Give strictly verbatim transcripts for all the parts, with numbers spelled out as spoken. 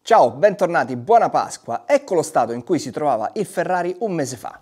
Ciao, bentornati, buona Pasqua. Ecco lo stato in cui si trovava il Ferrari un mese fa.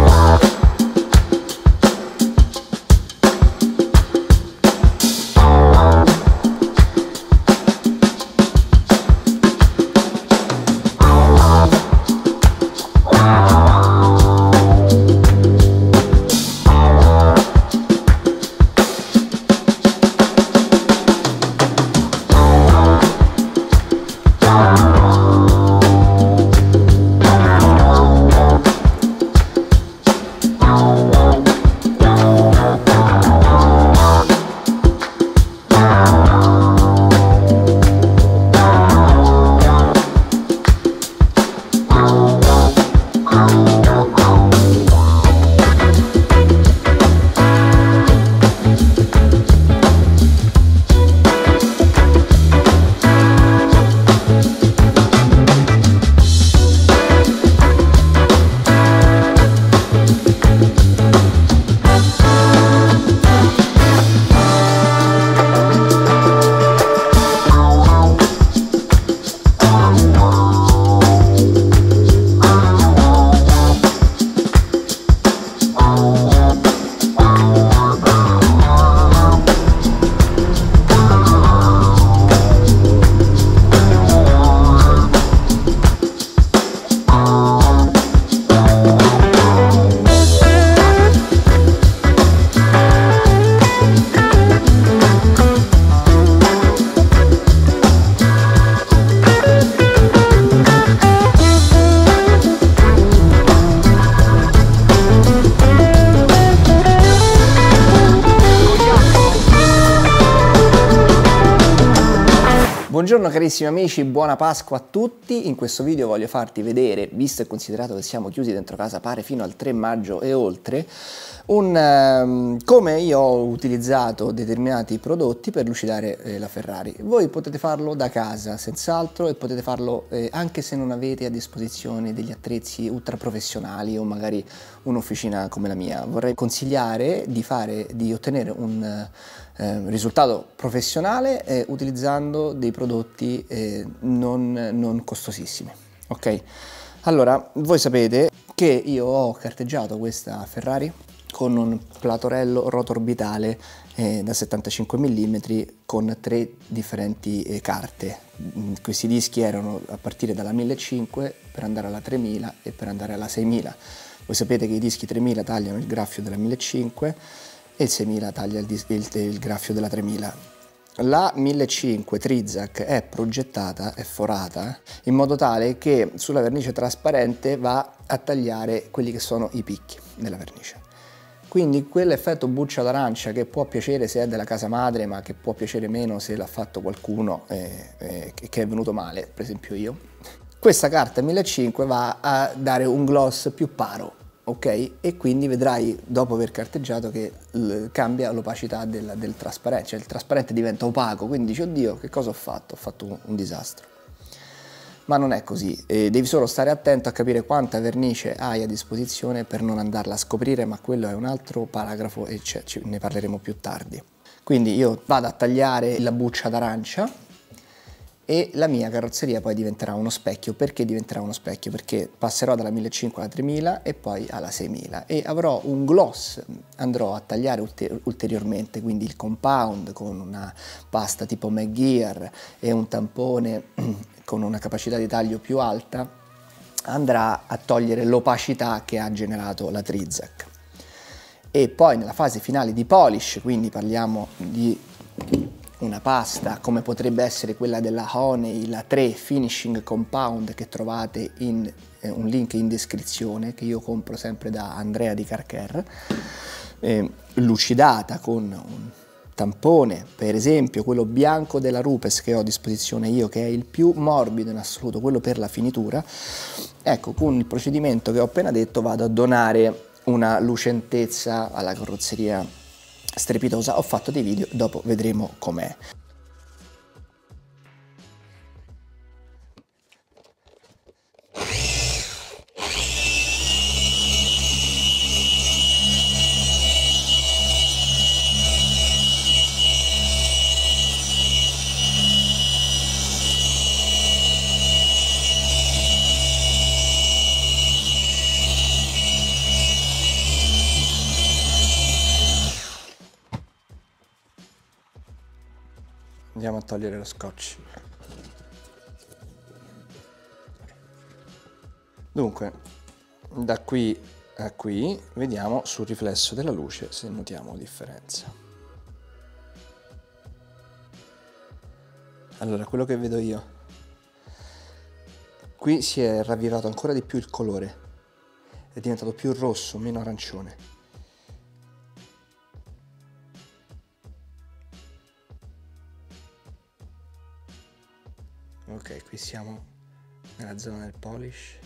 Buongiorno carissimi amici, buona Pasqua a tutti. In questo video voglio farti vedere, visto e considerato che siamo chiusi dentro casa pare fino al tre maggio e oltre, un, um, come io ho utilizzato determinati prodotti per lucidare eh, la Ferrari. Voi potete farlo da casa senz'altro e potete farlo eh, anche se non avete a disposizione degli attrezzi ultra professionali o magari un'officina come la mia. Vorrei consigliare di, fare, di ottenere un Eh, risultato professionale eh, utilizzando dei prodotti eh, non, non costosissimi. Ok, allora voi sapete che io ho carteggiato questa Ferrari con un platorello rotorbitale eh, da settantacinque millimetri con tre differenti eh, carte. Questi dischi erano a partire dalla millecinquecento per andare alla tremila e per andare alla seimila. Voi sapete che i dischi tremila tagliano il graffio della millecinquecento e il seimila taglia il, il, il graffio della tremila. La millecinquecento Trizac è progettata, è forata, in modo tale che sulla vernice trasparente va a tagliare quelli che sono i picchi della vernice. Quindi quell'effetto buccia d'arancia che può piacere se è della casa madre, ma che può piacere meno se l'ha fatto qualcuno eh, eh, che è venuto male, per esempio io, questa carta millecinquecento va a dare un gloss più paro. Ok? E quindi vedrai dopo aver carteggiato che cambia l'opacità del, del trasparente, cioè il trasparente diventa opaco, quindi dici oddio che cosa ho fatto? Ho fatto un, un disastro. Ma non è così, e devi solo stare attento a capire quanta vernice hai a disposizione per non andarla a scoprire, ma quello è un altro paragrafo e ne parleremo più tardi. Quindi io vado a tagliare la buccia d'arancia e la mia carrozzeria poi diventerà uno specchio. Perché diventerà uno specchio? Perché passerò dalla millecinquecento alla tremila e poi alla seimila e avrò un gloss, andrò a tagliare ulter ulteriormente, quindi il compound con una pasta tipo McGear e un tampone con una capacità di taglio più alta andrà a togliere l'opacità che ha generato la Trizac. E poi nella fase finale di polish, quindi parliamo di una pasta come potrebbe essere quella della Honey, la tre Finishing Compound, che trovate in eh, un link in descrizione, che io compro sempre da Andrea di Carcare, eh, lucidata con un tampone, per esempio quello bianco della Rupes che ho a disposizione io, che è il più morbido in assoluto, quello per la finitura. Ecco, con il procedimento che ho appena detto vado a donare una lucentezza alla carrozzeria strepitosa. Ho fatto dei video, dopo vedremo com'è. Andiamo a togliere lo scotch. Dunque, da qui a qui vediamo sul riflesso della luce se notiamo differenza. Allora, quello che vedo io, qui si è ravvivato ancora di più il colore, è diventato più rosso, meno arancione. Ok, qui siamo nella zona del polish.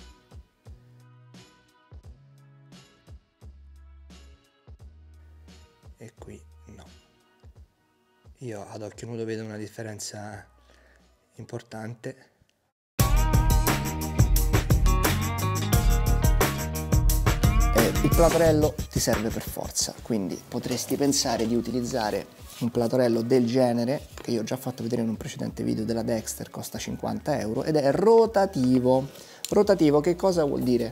E qui no. Io ad occhio nudo vedo una differenza importante. Eh, il platorello ti serve per forza, quindi potresti pensare di utilizzare un platorello del genere, che io ho già fatto vedere in un precedente video della Dexter, costa cinquanta euro ed è rotativo. Rotativo che cosa vuol dire?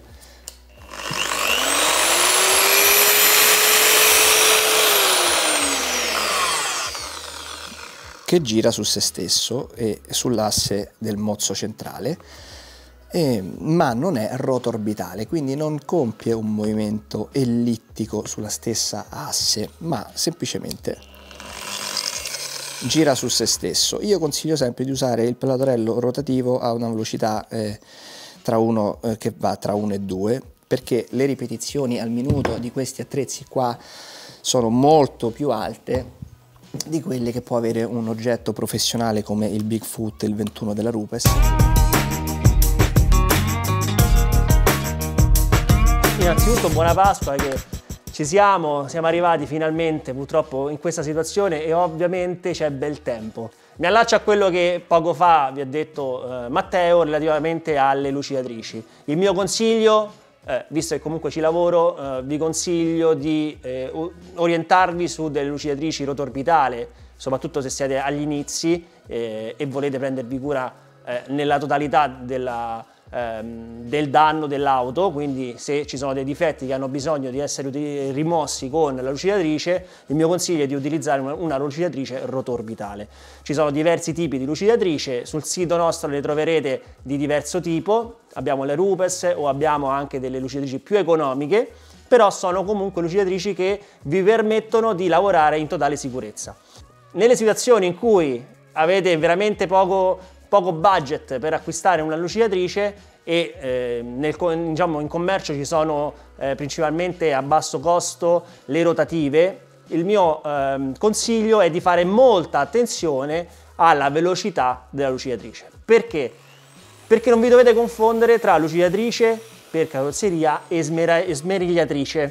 Che gira su se stesso e sull'asse del mozzo centrale, eh, ma non è rotoorbitale, quindi non compie un movimento ellittico sulla stessa asse, ma semplicemente gira su se stesso. Io consiglio sempre di usare il platorello rotativo a una velocità eh, tra uno, eh, che va tra uno e due, perché le ripetizioni al minuto di questi attrezzi qua sono molto più alte di quelle che può avere un oggetto professionale come il Bigfoot, il ventuno della Rupes. Innanzitutto buona Pasqua, che ci siamo, siamo arrivati finalmente purtroppo in questa situazione e ovviamente c'è bel tempo. Mi allaccio a quello che poco fa vi ha detto eh, Matteo relativamente alle lucidatrici. Il mio consiglio, eh, visto che comunque ci lavoro, eh, vi consiglio di eh, orientarvi su delle lucidatrici rotoorbitale, soprattutto se siete agli inizi eh, e volete prendervi cura eh, nella totalità della del danno dell'auto, quindi se ci sono dei difetti che hanno bisogno di essere rimossi con la lucidatrice, il mio consiglio è di utilizzare una, una lucidatrice rotoorbitale. Ci sono diversi tipi di lucidatrice, sul sito nostro le troverete di diverso tipo, abbiamo le Rupes o abbiamo anche delle lucidatrici più economiche, però sono comunque lucidatrici che vi permettono di lavorare in totale sicurezza. Nelle situazioni in cui avete veramente poco poco budget per acquistare una lucidatrice e eh, nel, diciamo, in commercio ci sono eh, principalmente a basso costo le rotative, il mio eh, consiglio è di fare molta attenzione alla velocità della lucidatrice. Perché? Perché non vi dovete confondere tra lucidatrice per carrozzeria e smerigliatrice.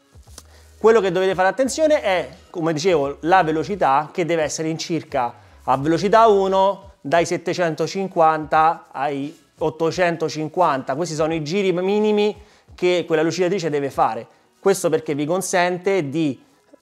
Quello che dovete fare attenzione è, come dicevo, la velocità, che deve essere in circa a velocità uno dai settecentocinquanta ai ottocentocinquanta. Questi sono i giri minimi che quella lucidatrice deve fare. Questo perché vi consente di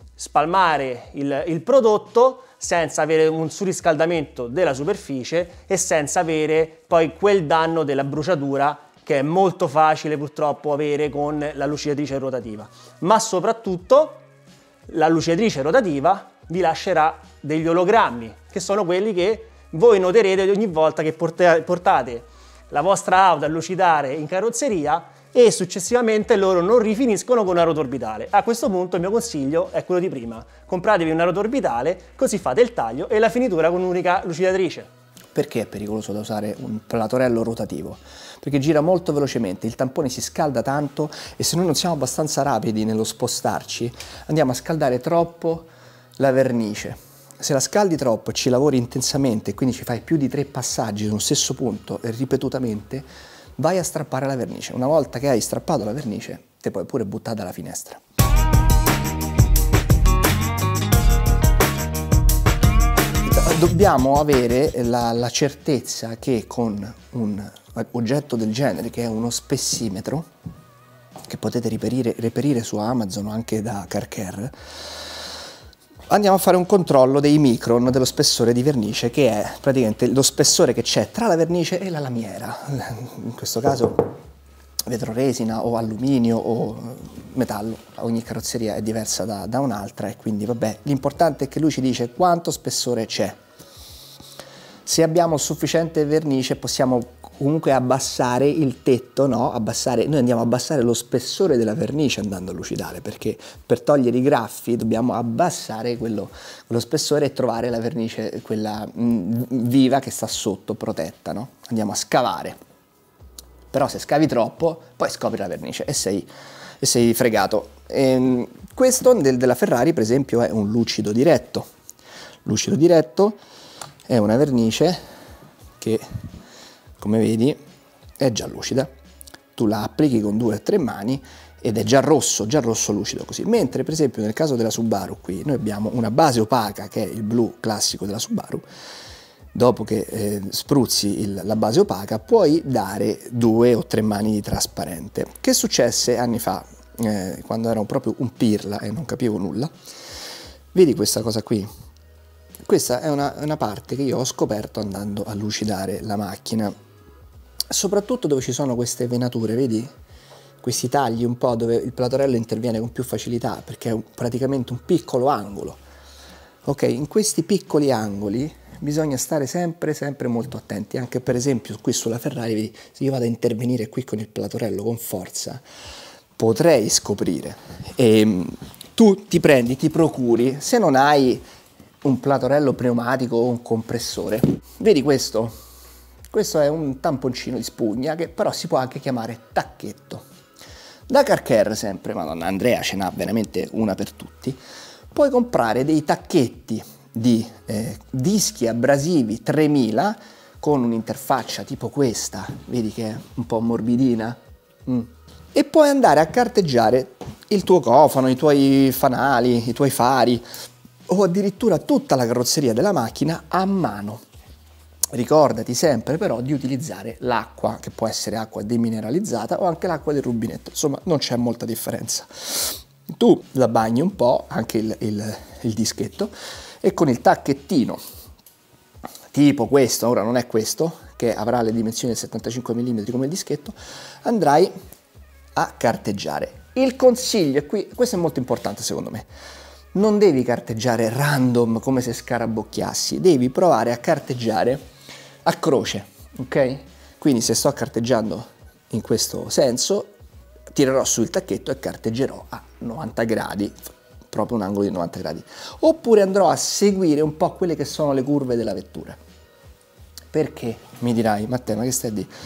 spalmare il, il prodotto senza avere un surriscaldamento della superficie e senza avere poi quel danno della bruciatura che è molto facile purtroppo avere con la lucidatrice rotativa. Ma soprattutto la lucidatrice rotativa vi lascerà degli ologrammi, che sono quelli che voi noterete ogni volta che portate la vostra auto a lucidare in carrozzeria e successivamente loro non rifiniscono con una rotoorbitale. A questo punto il mio consiglio è quello di prima: compratevi una rotoorbitale, così fate il taglio e la finitura con un'unica lucidatrice. Perché è pericoloso da usare un platorello rotativo? Perché gira molto velocemente, il tampone si scalda tanto e se noi non siamo abbastanza rapidi nello spostarci andiamo a scaldare troppo la vernice. Se la scaldi troppo e ci lavori intensamente, quindi ci fai più di tre passaggi sullo stesso punto e ripetutamente, vai a strappare la vernice. Una volta che hai strappato la vernice, te puoi pure buttare dalla finestra. Dobbiamo avere la, la certezza che con un oggetto del genere, che è uno spessimetro, che potete reperire, reperire su Amazon o anche da Car Care, andiamo a fare un controllo dei micron dello spessore di vernice, che è praticamente lo spessore che c'è tra la vernice e la lamiera. In questo caso vetro resina o alluminio o metallo, ogni carrozzeria è diversa da, da un'altra e quindi vabbè, l'importante è che lui ci dice quanto spessore c'è. Se abbiamo sufficiente vernice possiamo comunque abbassare il tetto, no? Abbassare, noi andiamo a abbassare lo spessore della vernice andando a lucidare, perché per togliere i graffi dobbiamo abbassare quello, quello spessore e trovare la vernice, quella mh, viva che sta sotto, protetta, no? Andiamo a scavare. Però se scavi troppo, poi scopri la vernice e sei, e sei fregato. E questo del, della Ferrari, per esempio, è un lucido diretto. Lucido diretto è una vernice che, come vedi, è già lucida. Tu la applichi con due o tre mani ed è già rosso, già rosso lucido così. Mentre, per esempio, nel caso della Subaru qui, noi abbiamo una base opaca, che è il blu classico della Subaru. Dopo che eh, spruzzi il, la base opaca, puoi dare due o tre mani di trasparente. Che successe anni fa, eh, quando ero proprio un pirla e non capivo nulla? Vedi questa cosa qui? Questa è una, una parte che io ho scoperto andando a lucidare la macchina, soprattutto dove ci sono queste venature, vedi? Questi tagli un po' dove il platorello interviene con più facilità, perché è un, praticamente un piccolo angolo. Ok, in questi piccoli angoli bisogna stare sempre, sempre molto attenti. Anche per esempio qui sulla Ferrari, vedi, se io vado a intervenire qui con il platorello con forza, potrei scoprire. E tu ti prendi, ti procuri, se non hai un platorello pneumatico o un compressore. Vedi questo? Questo è un tamponcino di spugna che però si può anche chiamare tacchetto. Da Car Care sempre, madonna, Andrea ce n'ha veramente una per tutti, puoi comprare dei tacchetti di eh, dischi abrasivi tremila con un'interfaccia tipo questa, vedi che è un po' morbidina, mm. E puoi andare a carteggiare il tuo cofano, i tuoi fanali, i tuoi fari o addirittura tutta la carrozzeria della macchina a mano. Ricordati sempre però di utilizzare l'acqua, che può essere acqua demineralizzata o anche l'acqua del rubinetto, insomma non c'è molta differenza. Tu la bagni un po', anche il, il, il dischetto, e con il tacchettino tipo questo, ora non è questo, che avrà le dimensioni del settantacinque millimetri come il dischetto, andrai a carteggiare. Il consiglio, e qui, questo è molto importante secondo me, non devi carteggiare random come se scarabocchiassi, devi provare a carteggiare a croce, ok? Quindi se sto carteggiando in questo senso, tirerò su il tacchetto e carteggerò a novanta gradi, proprio un angolo di novanta gradi. Oppure andrò a seguire un po' quelle che sono le curve della vettura. Perché? Mi dirai, Matteo, ma che stai a dire?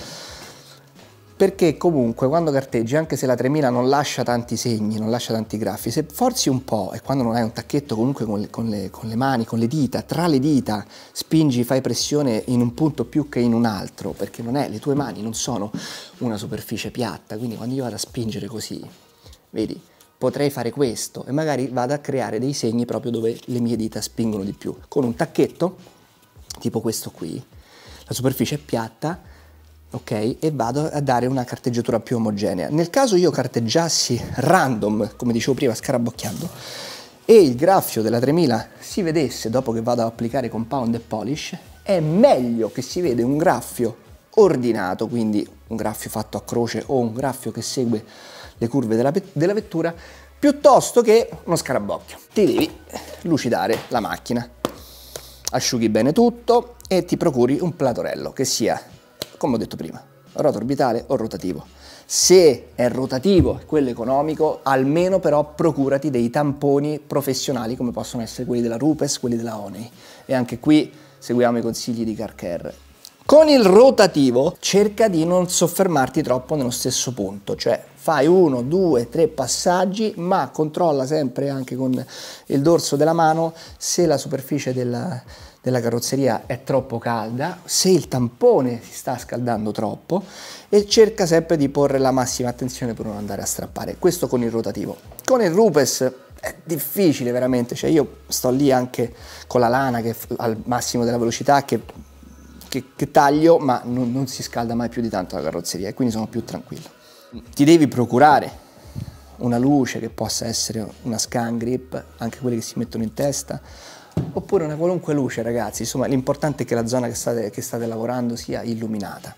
Perché comunque quando carteggi, anche se la tremila non lascia tanti segni, non lascia tanti graffi, se forzi un po' e quando non hai un tacchetto comunque con le, con le, con le mani, con le dita, tra le dita, spingi, fai pressione in un punto più che in un altro, perché non è, le tue mani non sono una superficie piatta, quindi quando io vado a spingere così, vedi, potrei fare questo e magari vado a creare dei segni proprio dove le mie dita spingono di più. Con un tacchetto, tipo questo qui, la superficie è piatta, ok, e vado a dare una carteggiatura più omogenea. Nel caso io carteggiassi random, come dicevo prima, scarabocchiando, e il graffio della tremila si vedesse dopo che vado ad applicare compound e polish, è meglio che si vede un graffio ordinato, quindi un graffio fatto a croce o un graffio che segue le curve della, della vettura, piuttosto che uno scarabocchio. Ti devi lucidare la macchina, asciughi bene tutto e ti procuri un platorello che sia, come ho detto prima, roto orbitale o rotativo. Se è rotativo, quello economico, almeno però procurati dei tamponi professionali come possono essere quelli della Rupes, quelli della Oney. E anche qui seguiamo i consigli di Car Care. Con il rotativo cerca di non soffermarti troppo nello stesso punto, cioè fai uno, due, tre passaggi, ma controlla sempre anche con il dorso della mano se la superficie della, della carrozzeria è troppo calda, se il tampone si sta scaldando troppo, e cerca sempre di porre la massima attenzione per non andare a strappare. Questo con il rotativo. Con il Rupes è difficile veramente, cioè io sto lì anche con la lana che al massimo della velocità che, che, che taglio, ma non, non si scalda mai più di tanto la carrozzeria e quindi sono più tranquillo. Ti devi procurare una luce che possa essere una scan grip, anche quelle che si mettono in testa, oppure una qualunque luce, ragazzi. Insomma, l'importante è che la zona che state, che state lavorando sia illuminata.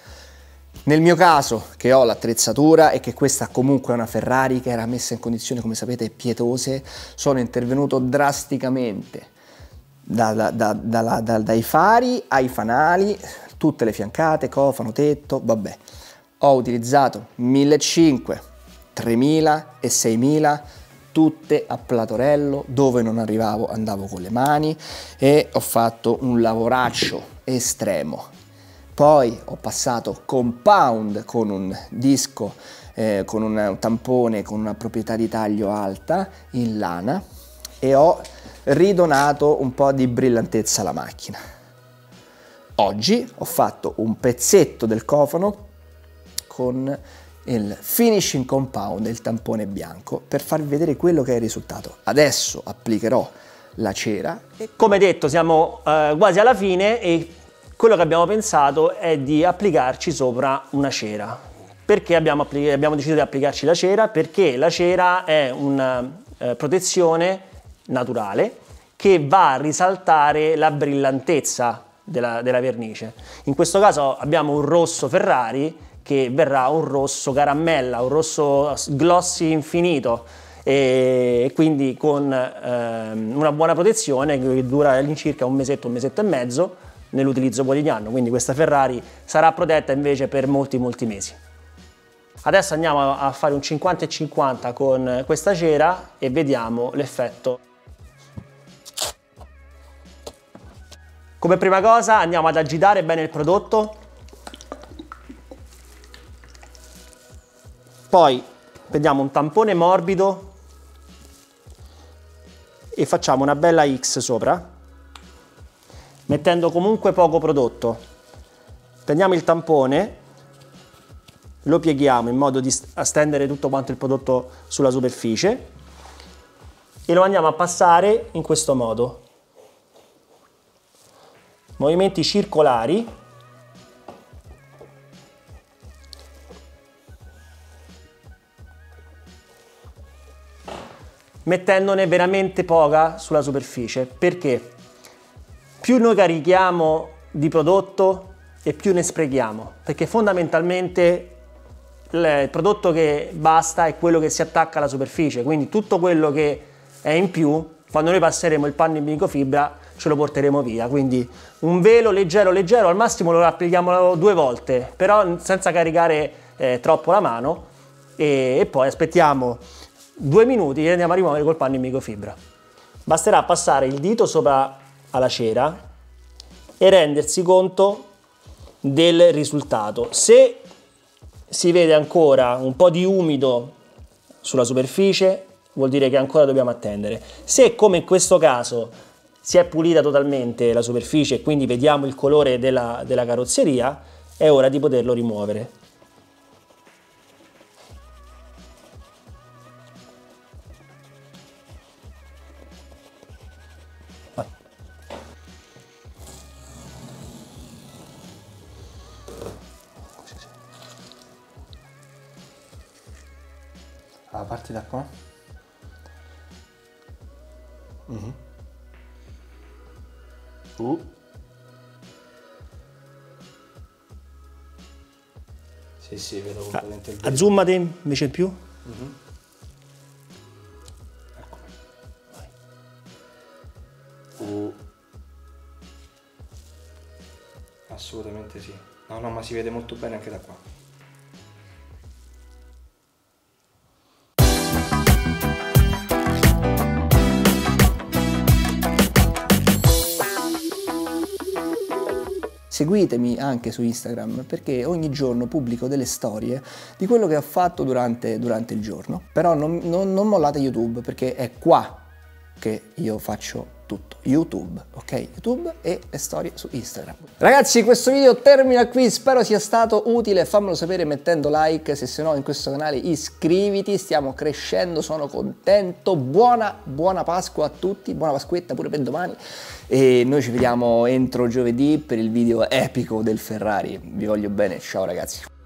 Nel mio caso, che ho l'attrezzatura e che questa comunque è una Ferrari che era messa in condizioni, come sapete, pietose, sono intervenuto drasticamente. da, da, da, da, da, dai fari ai fanali, tutte le fiancate, cofano, tetto, vabbè. Ho utilizzato millecinquecento, tremila e seimila, tutte a platorello, dove non arrivavo andavo con le mani e ho fatto un lavoraccio estremo. Poi ho passato compound con un disco, eh, con un, un tampone con una proprietà di taglio alta in lana e ho ridonato un po' di brillantezza alla macchina. Oggi ho fatto un pezzetto del cofano con il finishing compound, il tampone bianco, per farvi vedere quello che è il risultato. Adesso applicherò la cera. E come detto siamo eh, quasi alla fine e quello che abbiamo pensato è di applicarci sopra una cera. Perché abbiamo, abbiamo deciso di applicarci la cera? Perché la cera è una eh, protezione naturale che va a risaltare la brillantezza della, della vernice. In questo caso abbiamo un rosso Ferrari che verrà un rosso caramella, un rosso glossy infinito e quindi con ehm, una buona protezione che dura all'incirca un mesetto, un mesetto e mezzo nell'utilizzo quotidiano, quindi questa Ferrari sarà protetta invece per molti molti mesi. Adesso andiamo a fare un cinquanta e cinquanta con questa cera e vediamo l'effetto. Come prima cosa andiamo ad agitare bene il prodotto. Poi prendiamo un tampone morbido e facciamo una bella X sopra, mettendo comunque poco prodotto. Prendiamo il tampone, lo pieghiamo in modo di stendere tutto quanto il prodotto sulla superficie e lo andiamo a passare in questo modo. Movimenti circolari. Mettendone veramente poca sulla superficie, perché più noi carichiamo di prodotto e più ne sprechiamo, perché fondamentalmente il prodotto che basta è quello che si attacca alla superficie, quindi tutto quello che è in più, quando noi passeremo il panno in microfibra ce lo porteremo via. Quindi un velo leggero leggero, al massimo lo applichiamo due volte, però senza caricare eh, troppo la mano e, e poi aspettiamo due minuti e andiamo a rimuovere col panno in microfibra. Basterà passare il dito sopra alla cera e rendersi conto del risultato. Se si vede ancora un po' di umido sulla superficie, vuol dire che ancora dobbiamo attendere. Se, come in questo caso, si è pulita totalmente la superficie e quindi vediamo il colore della, della carrozzeria, è ora di poterlo rimuovere. Ah, parti da qua. Mm-hmm. Uh. Sì, sì, vedo completamente il velo. Azzoomate invece in più. Mm-hmm. Ecco. Uh. Assolutamente sì. No, no, ma si vede molto bene anche da qua. Seguitemi anche su Instagram perché ogni giorno pubblico delle storie di quello che ho fatto durante, durante il giorno. Però non, non, non mollate YouTube perché è qua che io faccio tutto. YouTube, ok? YouTube e le storie su Instagram. Ragazzi, questo video termina qui, spero sia stato utile, fammelo sapere mettendo like, se se no in questo canale iscriviti, stiamo crescendo, sono contento, buona, buona Pasqua a tutti, buona Pasquetta pure per domani e noi ci vediamo entro giovedì per il video epico del Ferrari, vi voglio bene, ciao ragazzi.